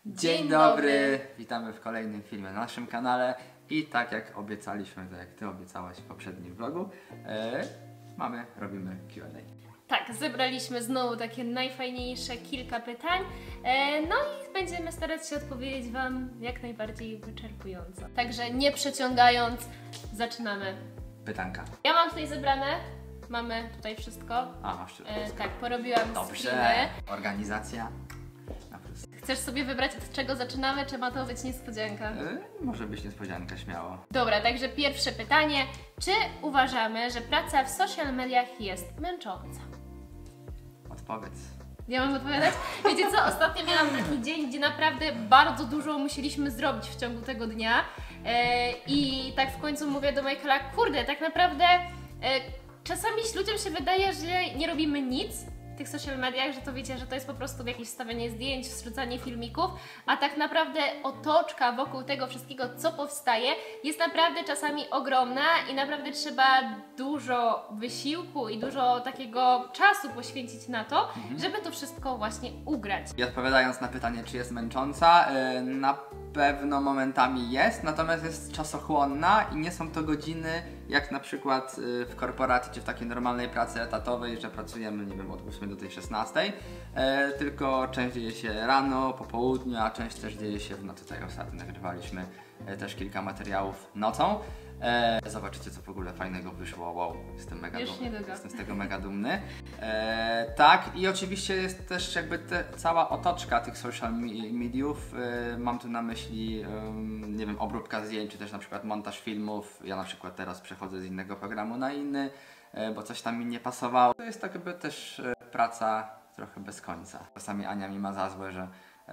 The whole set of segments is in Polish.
Dzień dobry! Witamy w kolejnym filmie na naszym kanale i tak jak obiecaliśmy, tak jak Ty obiecałaś w poprzednim vlogu, robimy Q&A. Tak, zebraliśmy znowu takie najfajniejsze kilka pytań, no i będziemy starać się odpowiedzieć Wam jak najbardziej wyczerpująco. Także nie przeciągając, zaczynamy. Pytanka. Ja mam tutaj zebrane, mamy tutaj wszystko. A, masz tu wszystko. Tak, porobiłam Dobrze, screeny. Organizacja. Chcesz sobie wybrać, od czego zaczynamy, czy ma to być niespodzianka? Może być niespodzianka, śmiało. Dobra, także pierwsze pytanie. Czy uważamy, że praca w social mediach jest męcząca? Odpowiedz. Ja mam odpowiadać? Wiecie co, ostatnio miałam taki dzień, gdzie naprawdę bardzo dużo musieliśmy zrobić w ciągu tego dnia i tak w końcu mówię do Michaela, kurde, tak naprawdę czasami ludziom się wydaje, że nie robimy nic w tych social mediach, że to wiecie, że to jest po prostu jakieś wstawianie zdjęć, wrzucanie filmików, a tak naprawdę otoczka wokół tego wszystkiego, co powstaje, jest naprawdę czasami ogromna i naprawdę trzeba dużo wysiłku i dużo takiego czasu poświęcić na to, żeby to wszystko właśnie ugrać. I odpowiadając na pytanie, czy jest męcząca, na pewno momentami jest, natomiast jest czasochłonna i nie są to godziny jak na przykład w korporacji czy w takiej normalnej pracy etatowej, że pracujemy, nie wiem, od 8 do tej 16, tylko część dzieje się rano, po południu, a część też dzieje się w nocy. Tutaj ostatnio nagrywaliśmy też kilka materiałów nocą. Zobaczycie, co w ogóle fajnego wyszło. Wow, jestem mega dumny. Jestem z tego mega dumny. Tak, i oczywiście jest też jakby cała otoczka tych social mediów. Mam tu na myśli, nie wiem, obróbka zdjęć, czy też na przykład montaż filmów. Ja na przykład teraz przechodzę z innego programu na inny, bo coś tam mi nie pasowało. To jest tak jakby też praca trochę bez końca. Czasami Ania mi ma za złe, że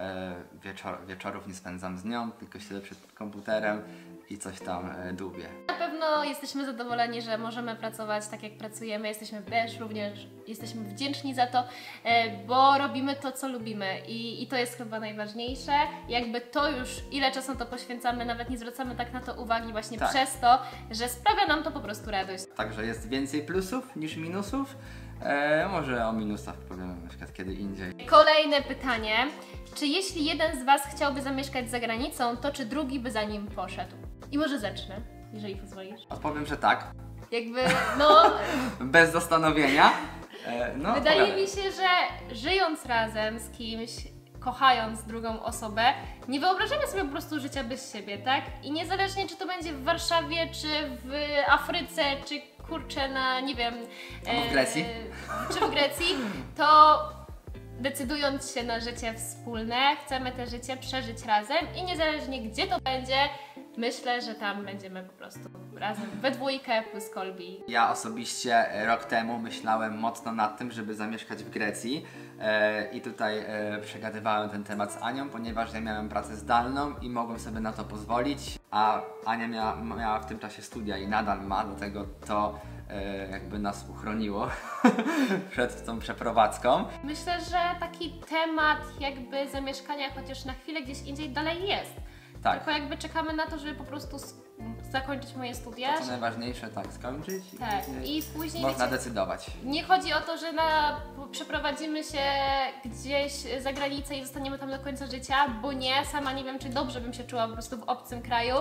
wieczorów nie spędzam z nią, tylko siedzę przed komputerem i coś tam dłubię. Na pewno jesteśmy zadowoleni, że możemy pracować tak jak pracujemy, jesteśmy też również jesteśmy wdzięczni za to, bo robimy to, co lubimy i to jest chyba najważniejsze. Jakby to już, ile czasu to poświęcamy, nawet nie zwracamy tak na to uwagi właśnie przez to, że sprawia nam to po prostu radość. Także jest więcej plusów niż minusów. Może o minusach powiemy na przykład kiedy indziej. Kolejne pytanie. Czy jeśli jeden z Was chciałby zamieszkać za granicą, to czy drugi by za nim poszedł? I może zacznę, jeżeli pozwolisz. Odpowiem, że tak. Jakby, no... Bez zastanowienia. Wydaje mi się, że żyjąc razem z kimś, kochając drugą osobę, nie wyobrażamy sobie po prostu życia bez siebie, tak? I niezależnie czy to będzie w Warszawie, czy w Afryce, czy kurczę na, nie wiem... w Grecji. Czy w Grecji, to decydując się na życie wspólne, chcemy te życie przeżyć razem i niezależnie gdzie to będzie, myślę, że tam będziemy po prostu razem we dwójkę plus Kolbi. Ja osobiście rok temu myślałem mocno nad tym, żeby zamieszkać w Grecji i tutaj przegadywałem ten temat z Anią, ponieważ ja miałem pracę zdalną i mogłem sobie na to pozwolić, a Ania miała w tym czasie studia i nadal ma, dlatego to jakby nas uchroniło przed tą przeprowadzką. Myślę, że taki temat jakby zamieszkania chociaż na chwilę gdzieś indziej dalej jest. Tak. Tylko jakby czekamy na to, żeby po prostu zakończyć moje studia. To co najważniejsze, tak, skończyć i później można decydować. Nie chodzi o to, że przeprowadzimy się gdzieś za granicę i zostaniemy tam do końca życia, bo nie, sama nie wiem, czy dobrze bym się czuła po prostu w obcym kraju,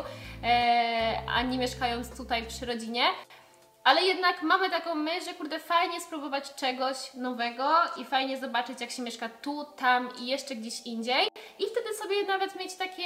a nie mieszkając tutaj przy rodzinie. Ale jednak mamy taką myśl, że kurde, fajnie spróbować czegoś nowego i fajnie zobaczyć, jak się mieszka tu, tam i jeszcze gdzieś indziej. I wtedy sobie nawet mieć takie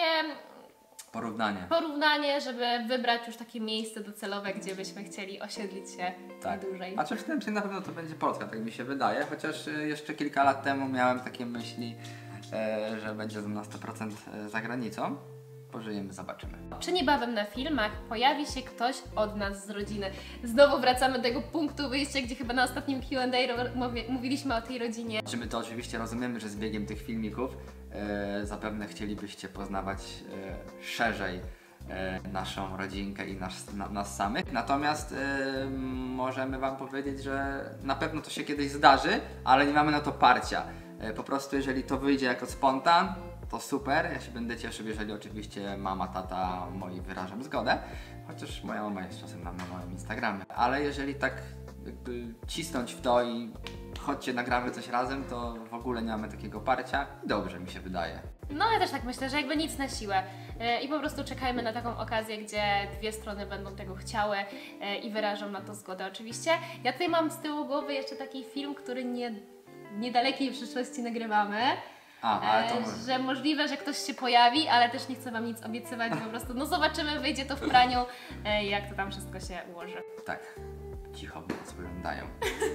porównanie, żeby wybrać już takie miejsce docelowe, gdzie byśmy chcieli osiedlić się najdłużej. A czy w tym na pewno to będzie Polska, tak mi się wydaje, chociaż jeszcze kilka lat temu miałem takie myśli, że będzie na 100% za granicą. Pożyjemy, zobaczymy. Czy niebawem na filmach pojawi się ktoś od nas z rodziny? Znowu wracamy do tego punktu wyjścia, gdzie chyba na ostatnim Q&A mówiliśmy o tej rodzinie. Czy my to oczywiście rozumiemy, że z biegiem tych filmików zapewne chcielibyście poznawać szerzej naszą rodzinkę i nas samych. Natomiast możemy Wam powiedzieć, że na pewno to się kiedyś zdarzy, ale nie mamy na to parcia. Po prostu jeżeli to wyjdzie jako spontan, to super, ja się będę cieszył, jeżeli oczywiście mama, tata moi wyrażą zgodę, chociaż moja mama jest czasem na moim Instagramie, ale jeżeli tak jakby cisnąć w to i chodźcie nagramy coś razem, to w ogóle nie mamy takiego parcia i dobrze mi się wydaje. No ja też tak myślę, że jakby nic na siłę i po prostu czekajmy na taką okazję, gdzie dwie strony będą tego chciały i wyrażą na to zgodę oczywiście. Ja tutaj mam z tyłu głowy jeszcze taki film, który niedalekiej przyszłości nagrywamy. Ale to że możliwe, że ktoś się pojawi, ale też nie chcę Wam nic obiecywać, po prostu no zobaczymy, wyjdzie to w praniu, jak to tam wszystko się ułoży. Tak, cicho mnie spoglądają.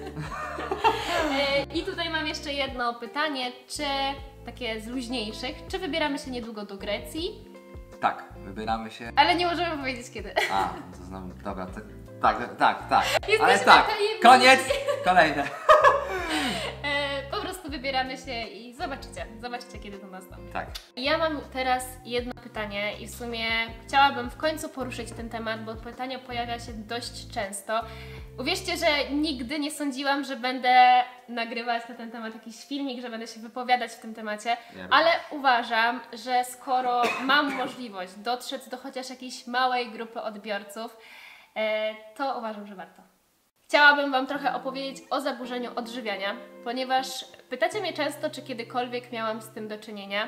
I tutaj mam jeszcze jedno pytanie, czy takie z luźniejszych, czy wybieramy się niedługo do Grecji? Tak, wybieramy się. Ale nie możemy powiedzieć kiedy. To znowu, dobra, tak. Jesteśmy Ale tak, tajemniczy. koniec, kolejne. Po prostu wybieramy się i zobaczycie kiedy to nastąpi. Tak. Ja mam teraz jedno pytanie i w sumie chciałabym w końcu poruszyć ten temat, bo pytanie pojawia się dość często. Uwierzcie, że nigdy nie sądziłam, że będę nagrywać na ten temat jakiś filmik, że będę się wypowiadać w tym temacie, ale uważam, że skoro mam możliwość dotrzeć do chociaż jakiejś małej grupy odbiorców, to uważam, że warto. Chciałabym Wam trochę opowiedzieć o zaburzeniu odżywiania, ponieważ pytacie mnie często, czy kiedykolwiek miałam z tym do czynienia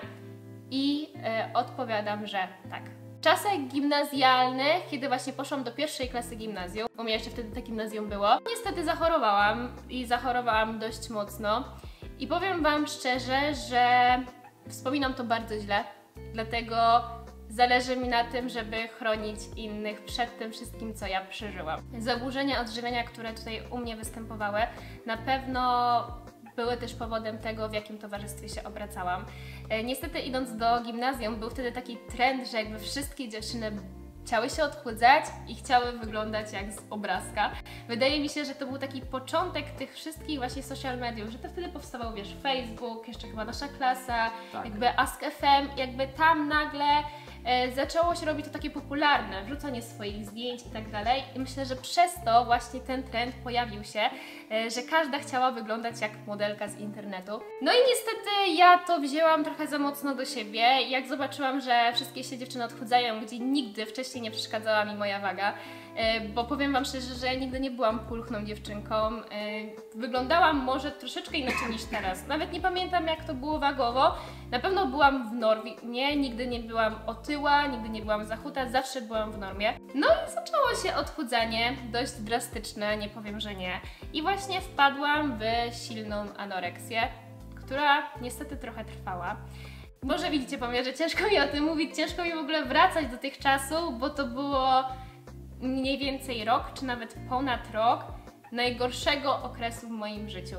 i odpowiadam, że tak. W czasach gimnazjalnych, kiedy właśnie poszłam do pierwszej klasy gimnazjum, u mnie jeszcze wtedy to gimnazjum było, niestety zachorowałam dość mocno i powiem Wam szczerze, że wspominam to bardzo źle, dlatego zależy mi na tym, żeby chronić innych przed tym wszystkim, co ja przeżyłam. Zaburzenia odżywiania, które tutaj u mnie występowały, na pewno były też powodem tego, w jakim towarzystwie się obracałam. Niestety idąc do gimnazjum, był wtedy taki trend, że jakby wszystkie dziewczyny chciały się odchudzać i chciały wyglądać jak z obrazka. Wydaje mi się, że to był taki początek tych wszystkich właśnie social mediów, że to wtedy powstawał, wiesz, Facebook, jeszcze chyba Nasza Klasa, Tak. jakby Ask.fm, jakby tam nagle zaczęło się robić to takie popularne, wrzucanie swoich zdjęć i tak dalej i myślę, że przez to właśnie ten trend pojawił się, że każda chciała wyglądać jak modelka z internetu. No i niestety ja to wzięłam trochę za mocno do siebie, jak zobaczyłam, że wszystkie się dziewczyny odchudzają, gdzie nigdy wcześniej nie przeszkadzała mi moja waga, bo powiem Wam szczerze, że nigdy nie byłam pulchną dziewczynką, wyglądałam może troszeczkę inaczej niż teraz, nawet nie pamiętam jak to było wagowo, na pewno byłam w normie, nigdy nie byłam otyła, nigdy nie byłam zachuta, zawsze byłam w normie. No i zaczęło się odchudzanie, dość drastyczne, nie powiem, że nie. I właśnie wpadłam w silną anoreksję, która niestety trochę trwała. Może widzicie po mnie, że ciężko mi o tym mówić, ciężko mi w ogóle wracać do tych czasów, bo to było mniej więcej rok, czy nawet ponad rok najgorszego okresu w moim życiu.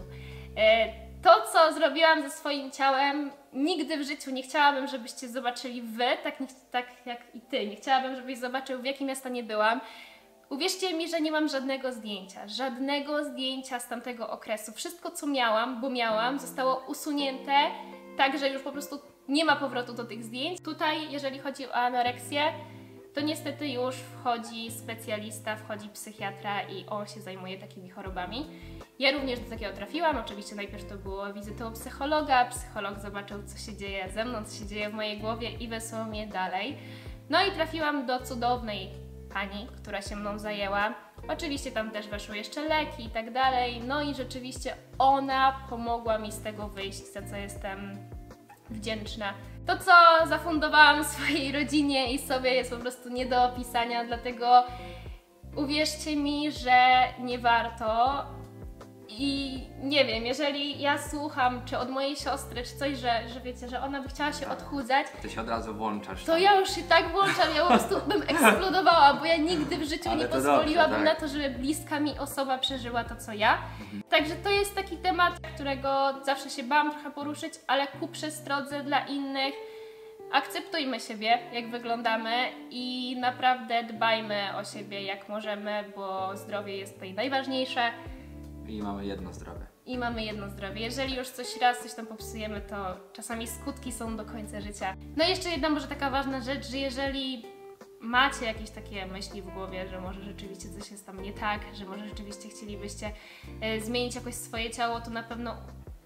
To, co zrobiłam ze swoim ciałem, nigdy w życiu nie chciałabym, żebyście zobaczyli wy, tak jak i ty. Nie chciałabym, żebyś zobaczył, w jakim ja stanie byłam. Uwierzcie mi, że nie mam żadnego zdjęcia z tamtego okresu. Wszystko, co miałam, bo miałam, zostało usunięte, tak, że już po prostu nie ma powrotu do tych zdjęć. Tutaj, jeżeli chodzi o anoreksję, to niestety już wchodzi specjalista, wchodzi psychiatra i on się zajmuje takimi chorobami. Ja również do takiego trafiłam, oczywiście najpierw to było wizytą psychologa, psycholog zobaczył, co się dzieje ze mną, co się dzieje w mojej głowie i wysłał mnie dalej. No i trafiłam do cudownej pani, która się mną zajęła. Oczywiście tam też weszły jeszcze leki i tak dalej, no i rzeczywiście ona pomogła mi z tego wyjść, za co jestem wdzięczna. To, co zafundowałam swojej rodzinie i sobie, jest po prostu nie do opisania, dlatego uwierzcie mi, że nie warto. I nie wiem, jeżeli ja słucham, czy od mojej siostry, czy coś, że wiecie, że ona by chciała się odchudzać, Ty się od razu włączasz. to ja już się tak włączam, ja po prostu bym eksplodowała, bo ja nigdy w życiu Ale nie to pozwoliłabym dobrze, tak. na to, żeby bliska mi osoba przeżyła to, co ja. Także to jest taki temat, którego zawsze się bałam trochę poruszyć, ale ku przestrodze dla innych. Akceptujmy siebie, jak wyglądamy i naprawdę dbajmy o siebie jak możemy, bo zdrowie jest tutaj najważniejsze. I mamy jedno zdrowie. Jeżeli już coś tam popsujemy, to czasami skutki są do końca życia. No i jeszcze jedna może taka ważna rzecz, że jeżeli macie jakieś takie myśli w głowie, że może rzeczywiście coś jest tam nie tak, że może rzeczywiście chcielibyście zmienić jakoś swoje ciało, to na pewno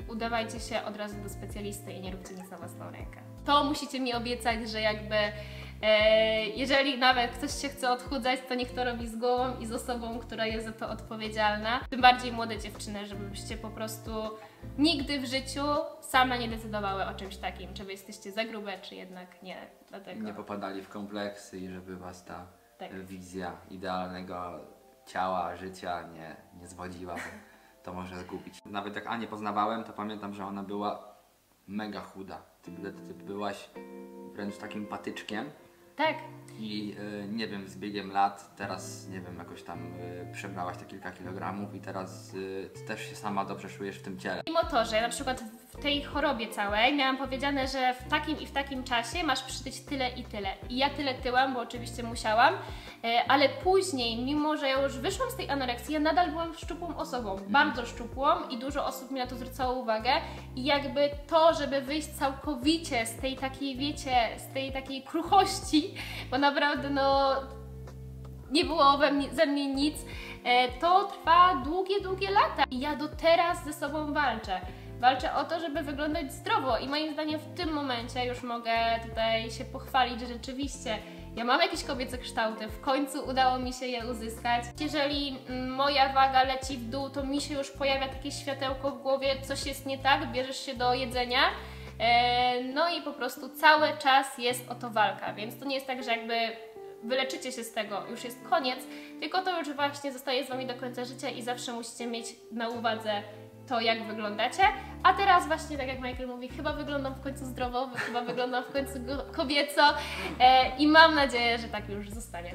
udawajcie się od razu do specjalisty i nie róbcie nic na własną rękę. To musicie mi obiecać, że jakby Jeżeli nawet ktoś się chce odchudzać, to niech to robi z głową i z osobą, która jest za to odpowiedzialna. Tym bardziej młode dziewczyny, żebyście po prostu nigdy w życiu same nie decydowały o czymś takim, czy wy jesteście za grube, czy jednak nie. Dlatego... Nie popadali w kompleksy i żeby was ta Tak. wizja idealnego ciała, życia nie zwodziła, bo to może zgubić. Nawet jak Anię poznawałem, to pamiętam, że ona była mega chuda. Ty byłaś wręcz takim patyczkiem. Tak. I nie wiem, z biegiem lat, teraz nie wiem, jakoś tam przebrałaś te kilka kilogramów i teraz ty też się sama dobrze czujesz w tym ciele. Mimo to, że na przykład w tej chorobie całej miałam powiedziane, że w takim i w takim czasie masz przytyć tyle i tyle. I ja tyle tyłam, bo oczywiście musiałam, ale później, mimo że ja już wyszłam z tej anoreksji, ja nadal byłam szczupłą osobą, bardzo szczupłą i dużo osób mi na to zwracało uwagę i jakby to, żeby wyjść całkowicie z tej takiej, wiecie, z tej takiej kruchości, bo naprawdę no nie było ze mnie nic, to trwa długie lata i ja do teraz ze sobą walczę. Walczę o to, żeby wyglądać zdrowo i moim zdaniem w tym momencie już mogę tutaj się pochwalić, że rzeczywiście ja mam jakieś kobiece kształty, w końcu udało mi się je uzyskać. Jeżeli moja waga leci w dół, to mi się już pojawia takie światełko w głowie, coś jest nie tak, bierzesz się do jedzenia. No i po prostu cały czas jest o to walka, więc to nie jest tak, że jakby wyleczycie się z tego, już jest koniec, tylko to już właśnie zostaje z Wami do końca życia i zawsze musicie mieć na uwadze to, jak wyglądacie. A teraz właśnie, tak jak Michael mówi, chyba wyglądam w końcu zdrowo, chyba wyglądam w końcu kobieco i mam nadzieję, że tak już zostanie.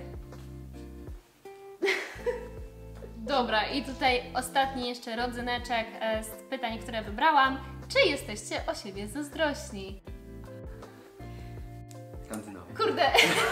Dobra, i tutaj ostatni jeszcze rodzyneczek z pytań, które wybrałam. Czy jesteście o siebie zazdrośni? Kontynuuj. Kurde,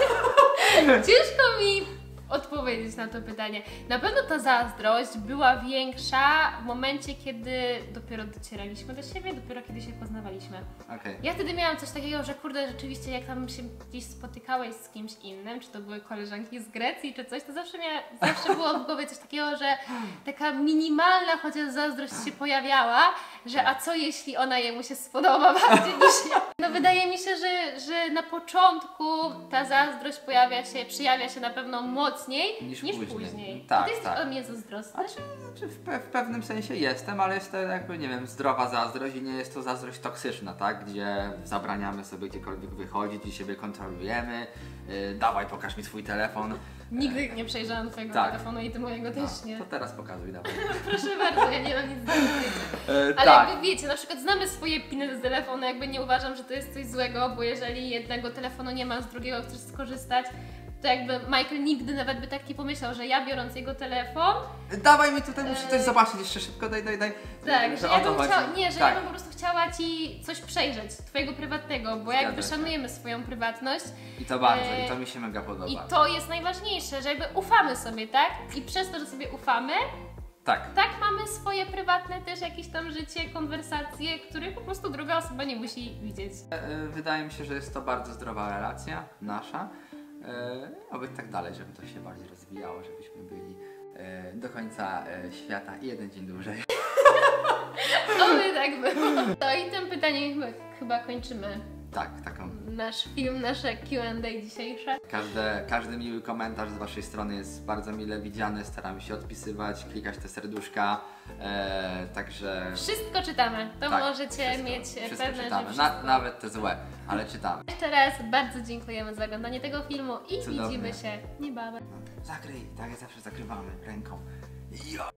ciężko mi odpowiedzieć na to pytanie. Na pewno ta zazdrość była większa w momencie, kiedy dopiero docieraliśmy do siebie, dopiero kiedy się poznawaliśmy. Okay. Ja wtedy miałam coś takiego, że kurde, rzeczywiście jak tam się gdzieś spotykałeś z kimś innym, czy to były koleżanki z Grecji, czy coś, to zawsze było w głowie coś takiego, że taka minimalna chociaż zazdrość się pojawiała, że a co jeśli ona jemu się spodoba bardziej niż ja. No wydaje mi się, że na początku ta zazdrość przejawia się na pewno mocniej niż później. Tak, Ty jesteś tak. o mnie zazdrosny? Znaczy w pewnym sensie jestem, ale jest to jakby, nie wiem, zdrowa zazdrość i nie jest to zazdrość toksyczna, tak? Gdzie zabraniamy sobie gdziekolwiek wychodzić i siebie kontrolujemy. Dawaj, pokaż mi swój telefon. Nigdy nie przejrzałam twojego telefonu i ty mojego też nie. To teraz pokazuj, dawaj. Proszę bardzo, ja nie mam nic do powiedzenia. Ale tak. jakby wiecie, na przykład znamy swoje piny z telefonu, jakby nie uważam, że to jest coś złego, bo jeżeli jednego telefonu nie ma, z drugiego chcesz skorzystać, to jakby Michael nigdy nawet by tak nie pomyślał, że ja biorąc jego telefon... Dawaj mi tutaj, muszę coś zobaczyć jeszcze szybko, daj. Tak, że ja bym chciała, nie, że tak. ja bym po prostu chciała Ci coś przejrzeć, Twojego prywatnego, bo jakby szanujemy swoją prywatność. I to bardzo, i to mi się mega podoba. I to jest najważniejsze, że jakby ufamy sobie, tak? I przez to, że sobie ufamy, tak mamy swoje prywatne też jakieś tam życie, konwersacje, których po prostu druga osoba nie musi widzieć. Wydaje mi się, że jest to bardzo zdrowa relacja, nasza. Oby tak dalej, żeby to się bardziej rozwijało, żebyśmy byli do końca świata i jeden dzień dłużej. Oby tak było. To i tym pytaniem chyba kończymy. Tak, taką. Nasz film, nasze Q&A dzisiejsze. Każdy miły komentarz z Waszej strony jest bardzo mile widziany, staramy się odpisywać, klikać te serduszka, także... Wszystko czytamy, to tak, możecie mieć pewne, czytamy. że wszystko... Nawet te złe, ale czytamy. Jeszcze raz bardzo dziękujemy za oglądanie tego filmu i Cudownie. widzimy się niebawem. Zakryj, tak jak zawsze zakrywamy ręką.